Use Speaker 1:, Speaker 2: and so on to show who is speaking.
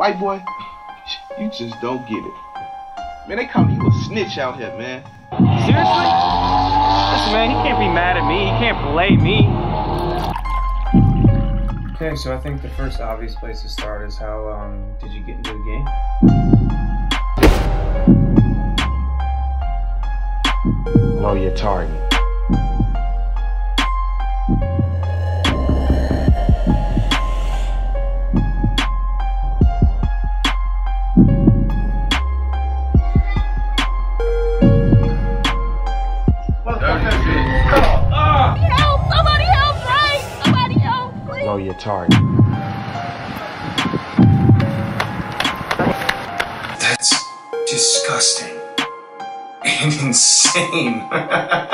Speaker 1: White boy, you just don't get it. Man, they call you a snitch out here, man.
Speaker 2: Seriously? Listen, man, he can't be mad at me. He can't blame me.
Speaker 3: Okay, so I think the first obvious place to start is how did you get into the game?
Speaker 1: Know your target. Know your target.
Speaker 3: That's disgusting and insane.